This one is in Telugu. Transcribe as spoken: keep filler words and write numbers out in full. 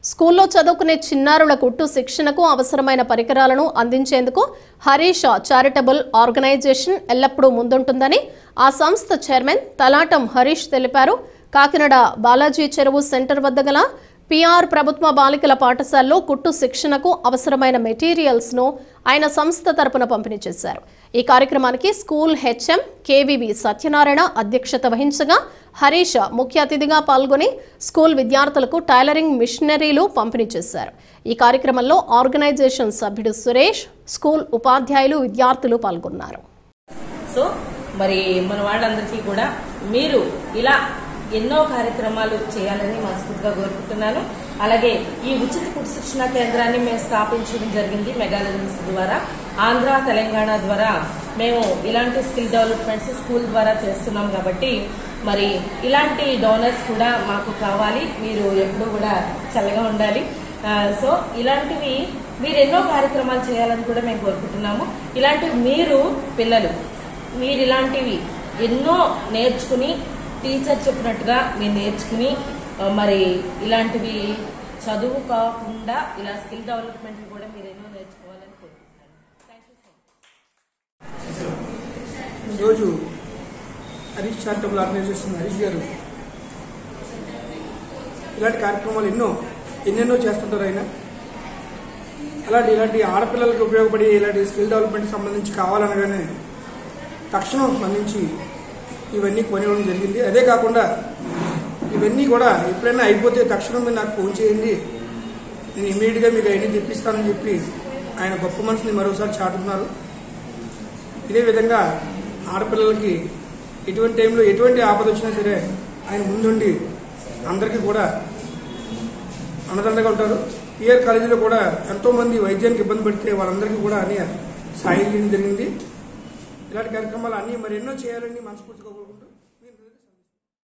స్కూల్లో చదువుకునే చిన్నారుల కుట్టు శిక్షణకు అవసరమైన పరికరాలను అందించేందుకు హరీష్ చారిటబుల్ ఆర్గనైజేషన్ ఎల్లప్పుడూ ముందుంటుందని ఆ సంస్థ చైర్మన్ తలాటం హరీష్ తెలిపారు. కాకినాడ బాలాజీ చెరువు సెంటర్ వద్ద గల పిఆర్ ప్రభుత్వ బాలికల పాఠశాలలో కుట్టు శిక్షణకు అవసరమైన మెటీరియల్స్ ను ఆయన సంస్థ తరపున పంపిణీ చేశారు. ఈ కార్యక్రమానికి స్కూల్ హెచ్ఎం కేవీవి సత్యనారాయణ అధ్యక్షత వహించగా హరీష్ ముఖ్య అతిథిగా పాల్గొని స్కూల్ విద్యార్థులకు టైలరింగ్ మిషనరీలు పంపిణీ చేశారు. ఈ కార్యక్రమంలో ఆర్గనైజేషన్ సభ్యుడు సురేష్, స్కూల్ ఉపాధ్యాయులు, విద్యార్థులు పాల్గొన్నారు. సో మరి మన వాళ్ళందరికీ కూడా మీరు ఇలా ఎన్నో కార్యక్రమాలు చేయాలని మనస్ఫూర్తిగా కోరుకుంటున్నాను. అలాగే ఈ ఉచిత కుట్టు శిక్షణ కేంద్రాన్ని మేము స్థాపించడం జరిగింది మెగాలజెన్స్ ద్వారా. ఆంధ్ర, తెలంగాణ ద్వారా మేము ఇలాంటి స్కిల్ డెవలప్మెంట్స్ స్కూల్ ద్వారా చేస్తున్నాం. కాబట్టి మరి ఇలాంటి డోనర్స్ కూడా మాకు కావాలి. మీరు ఎప్పుడూ కూడా చల్లగా ఉండాలి. సో ఇలాంటివి మీరు ఎన్నో కార్యక్రమాలు చేయాలని కూడా మేము కోరుకుంటున్నాము. ఇలాంటివి మీరు పిల్లలు మీరు ఇలాంటివి ఎన్నో నేర్చుకుని టీచర్ చెప్పినట్టుగా మీరు నేర్చుకుని మరి ఇలాంటివి చదువు కాకుండా ఇలా స్కిల్ డెవలప్మెంట్ కూడా మీరు ఎన్నో నేర్చుకోవాలని కోరుకుంటున్నాను. Thank you so much. ఈరోజు హరీష్ చారిటబుల్ ఆర్గనైజేషన్ హరీష్ గారు ఇలాంటి కార్యక్రమాలు ఎన్నో ఎన్నెన్నో చేస్తుంటారు. ఆయన అలాంటి ఇలాంటి ఆడపిల్లలకు ఉపయోగపడి ఇలాంటి స్కిల్ డెవలప్మెంట్ సంబంధించి కావాలనగానే తక్షణం స్పందించి ఇవన్నీ కొనివ్వడం జరిగింది. అదే కాకుండా ఇవన్నీ కూడా ఎప్పుడైనా అయిపోతే తక్షణం మీరు నాకు ఫోన్ చేయండి, నేను ఇమీడియట్గా మీకు అవన్నీ తెప్పిస్తానని చెప్పి ఆయన గొప్ప మనసుని మరోసారి చాటుతున్నారు. ఇదే విధంగా ఆడపిల్లలకి ఎటువంటి టైంలో ఎటువంటి ఆపద వచ్చినా సరే ఆయన ముందుండి అందరికీ కూడా అండదండగా ఉంటారు. పిఆర్ కాలేజీలో కూడా ఎంతోమంది వైద్యానికి ఇబ్బంది పడితే వాళ్ళందరికీ కూడా అని సాయం చేయడం జరిగింది. ఇలాంటి కార్యక్రమాలు అన్నీ మరి ఎన్నో చేయాలని మనస్ఫూర్తిగా కోరుకుంటూ